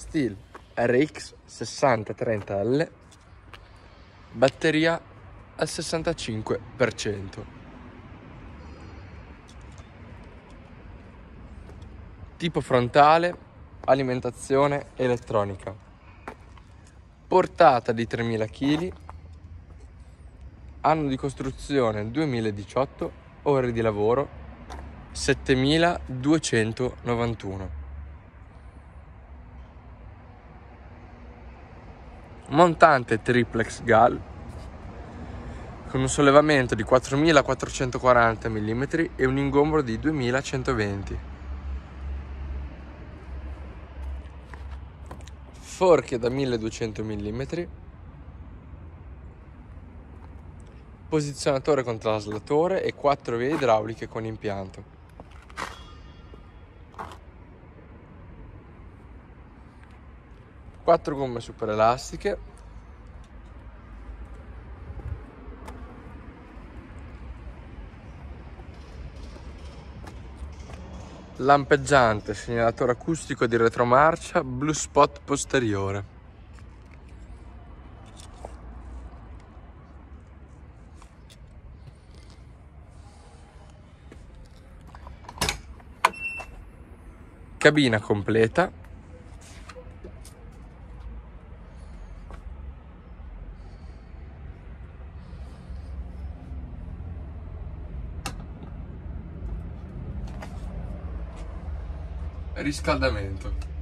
STIHL RX 6030L, batteria al 65%. Tipo frontale, alimentazione elettronica. Portata di 3000 kg, anno di costruzione 2018, ore di lavoro 7291. Montante triplex GAL con un sollevamento di 4440 mm e un ingombro di 2120. Forche da 1200 mm, posizionatore con traslatore e 4 vie idrauliche con impianto. Quattro gomme super elastiche, lampeggiante, segnalatore acustico di retromarcia, blu spot posteriore. Cabina completa. Riscaldamento.